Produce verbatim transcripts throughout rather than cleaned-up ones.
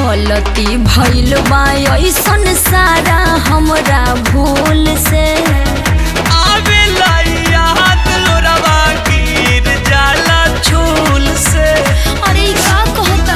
गलती भइल बा ऐसन सारा हमरा भूल से आवेला याद लोरवा गिर जाला झूल से। अरे का कहता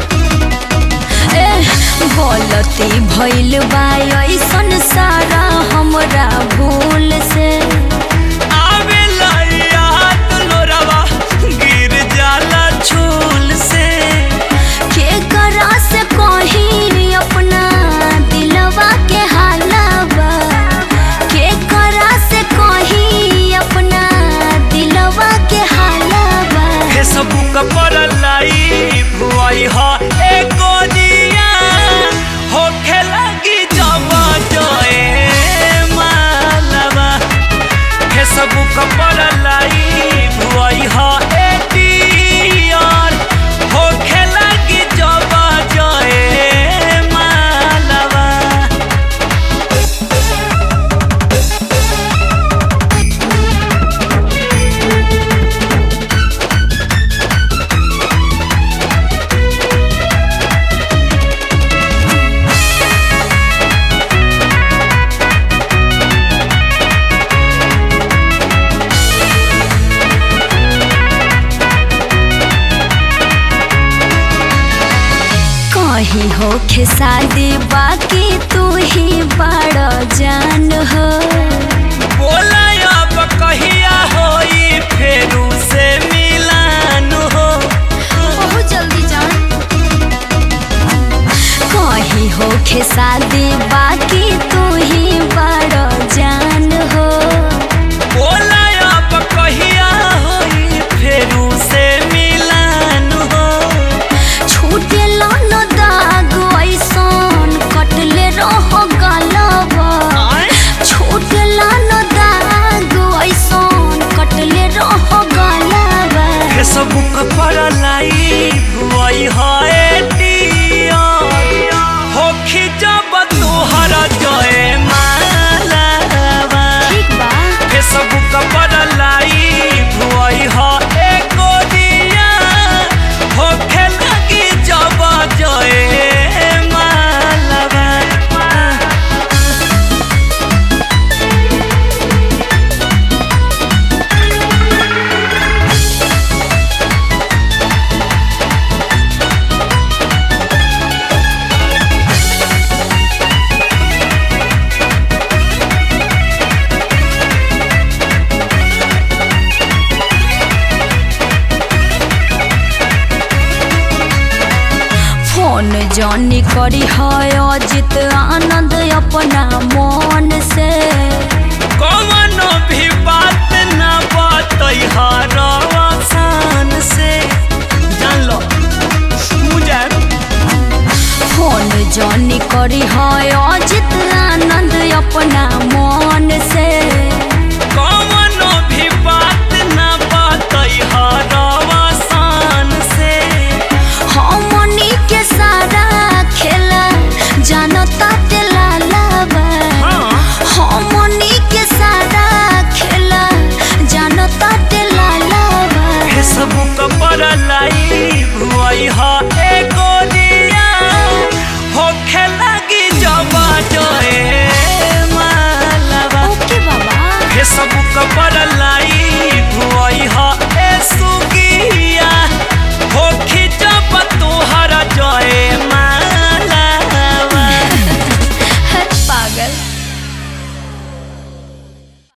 ए गलती भइल बा ऐसन सारा हमरा भूल से आवेला याद लोरवा गिर जाला झूल से। के करा से कही अपना दिलवा के हालवा के करा से कही अपना दिलवा के हालवा फेसबुक पर लाइव हुई हा एको दिया होखे लगी जब जोए मालवा। फेसबुक पर लाइव हुई हा एटीआर होखे लगी जब जोए मालवा। कहीं होखे शादी बाकी तू ही बड़ा जान हो। बोला अब कहिया होई फेरू से मिलान हो। बहुत जल्दी जान कहीं होखे शादी बाकी तू ही बड़ा जान हो। बोला अब कहिया होई फेरू से मिलान हो। छूटे लन दाग ऐसन कटले रह गलबा छूटे लन दाग ऐसन कटले रह गलबा। फेसबुक पर लाइव हुई है एटीआर होखी जब तोहर जोए मालवा। ठीक बा फेसबुक पर लाइव हुई है एको दिया होखे लगी जब जोए मालवा। फोन जानी करी है अजित आनंद अपना मन से कौनो भी बात न बतई हर आसान से। जान लो मुझे फोन जानी करी है अजित आनंद अपना मन से कौनो भी बात न बतई हर आसान से। हमनी के सारा खेला जानता लालबा हमनी के सारा खेला जानता लालबा। फेसबुक पर लाइव हुई है एको दिया होखे लगी जब जोए मालवा। ओके बाबा फेसबुक पर लाइव